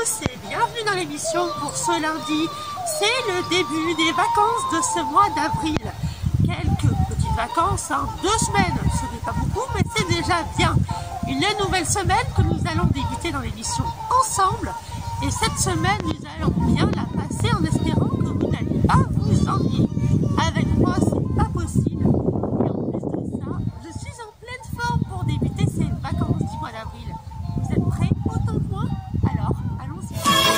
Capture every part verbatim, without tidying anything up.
tous et bienvenue dans l'émission pour ce lundi. C'est le début des vacances de ce mois d'avril. Quelques petites vacances, hein, deux semaines, ce n'est pas beaucoup mais c'est déjà bien. Une nouvelle semaine que nous allons débuter dans l'émission ensemble. Et cette semaine, nous allons bien la passer en espérant que vous n'allez pas vous ennuyer. Avec moi, c'est pas possible. Et en plus de ça, je suis en pleine forme pour débuter ces vacances du mois d'avril. Vous êtes prêts autant que moi? Alors, allons-y.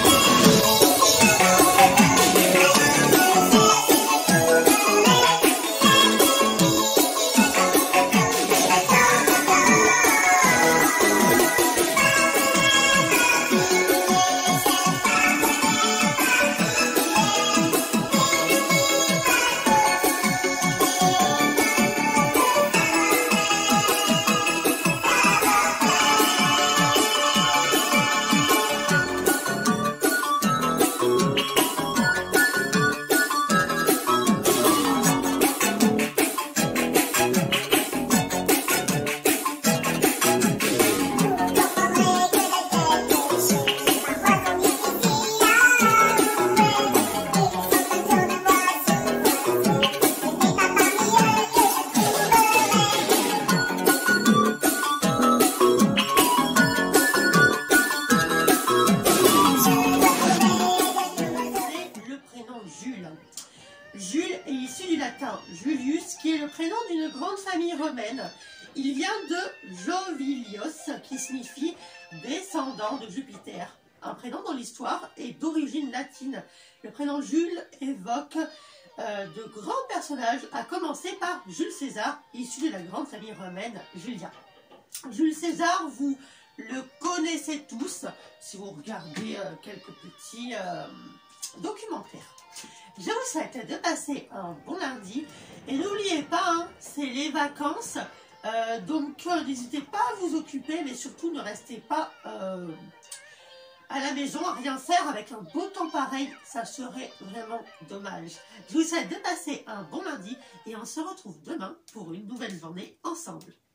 Jules est issu du latin Julius, qui est le prénom d'une grande famille romaine. Il vient de Jovilios, qui signifie descendant de Jupiter. Un prénom dont l'histoire est d'origine latine. Le prénom Jules évoque euh, de grands personnages, à commencer par Jules César, issu de la grande famille romaine Julien. Jules César, vous le connaissez tous, si vous regardez euh, quelques petits euh, documentaires. Je vous souhaite de passer un bon lundi et n'oubliez pas, hein, c'est les vacances, euh, donc euh, n'hésitez pas à vous occuper, mais surtout ne restez pas euh, à la maison à rien faire avec un beau temps pareil, ça serait vraiment dommage. Je vous souhaite de passer un bon lundi et on se retrouve demain pour une nouvelle journée ensemble.